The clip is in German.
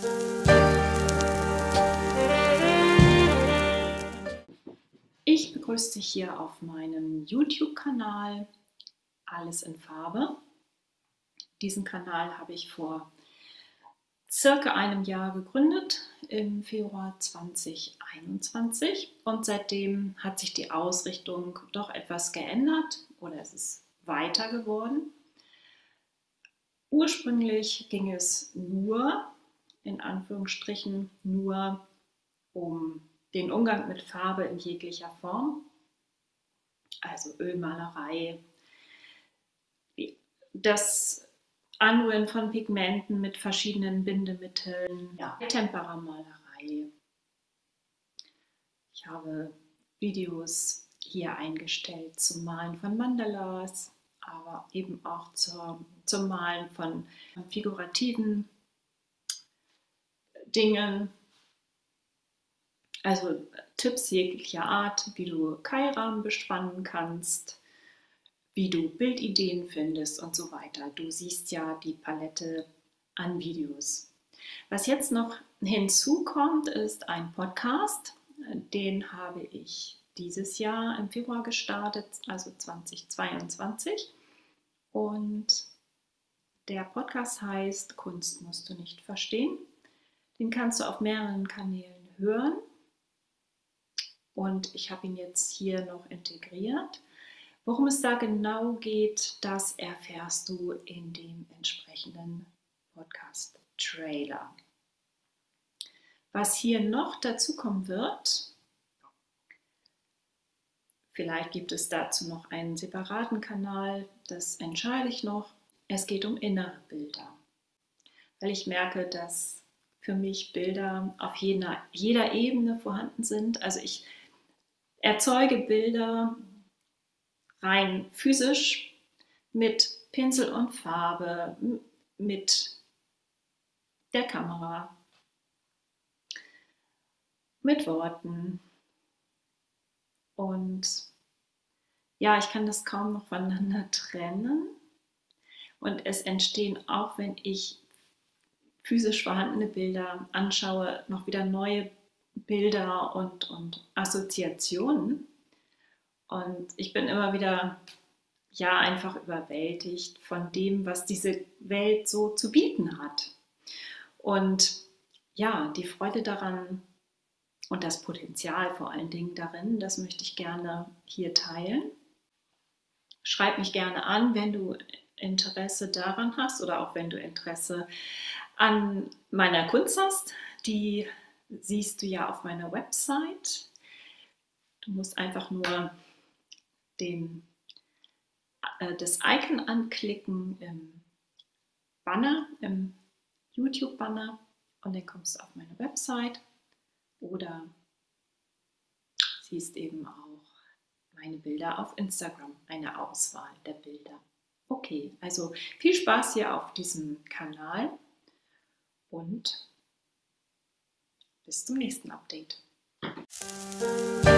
Ich begrüße dich hier auf meinem YouTube-Kanal Alles in Farbe. Diesen Kanal habe ich vor circa einem Jahr gegründet, im Februar 2021, und seitdem hat sich die Ausrichtung doch etwas geändert oder es ist weiter geworden. Ursprünglich ging es nur, in Anführungsstrichen, nur um den Umgang mit Farbe in jeglicher Form, also Ölmalerei, das Anrühren von Pigmenten mit verschiedenen Bindemitteln, ja, Temperamalerei. Ich habe Videos hier eingestellt zum Malen von Mandalas, aber eben auch zum Malen von figurativen Dingen. Also Tipps jeglicher Art, wie du Keilrahmen bespannen kannst, wie du Bildideen findest und so weiter. Du siehst ja die Palette an Videos. Was jetzt noch hinzukommt, ist ein Podcast. Den habe ich dieses Jahr im Februar gestartet, also 2022. Und der Podcast heißt Kunst musst du nicht verstehen. Den kannst du auf mehreren Kanälen hören. Und ich habe ihn jetzt hier noch integriert. Worum es da genau geht, das erfährst du in dem entsprechenden Podcast-Trailer. Was hier noch dazu kommen wird, vielleicht gibt es dazu noch einen separaten Kanal, das entscheide ich noch. Es geht um innere Bilder, weil ich merke, dass für mich Bilder auf jeder Ebene vorhanden sind. Also ich erzeuge Bilder rein physisch mit Pinsel und Farbe, mit der Kamera, mit Worten. Und ja, ich kann das kaum noch voneinander trennen. Und es entstehen, auch wenn ich physisch vorhandene Bilder anschaue, noch wieder neue Bilder und Assoziationen. Und ich bin immer wieder einfach überwältigt von dem, was diese Welt so zu bieten hat. Und ja, die Freude daran und das Potenzial vor allen Dingen darin, das möchte ich gerne hier teilen. Schreib mich gerne an, wenn du Interesse daran hast oder auch wenn du Interesse an meiner Kunst hast. Die siehst du ja auf meiner Website. Du musst einfach nur das Icon anklicken im Banner, im YouTube-Banner, und dann kommst du auf meine Website oder siehst eben auch meine Bilder auf Instagram, eine Auswahl der Bilder. Okay, also viel Spaß hier auf diesem Kanal und bis zum nächsten Update.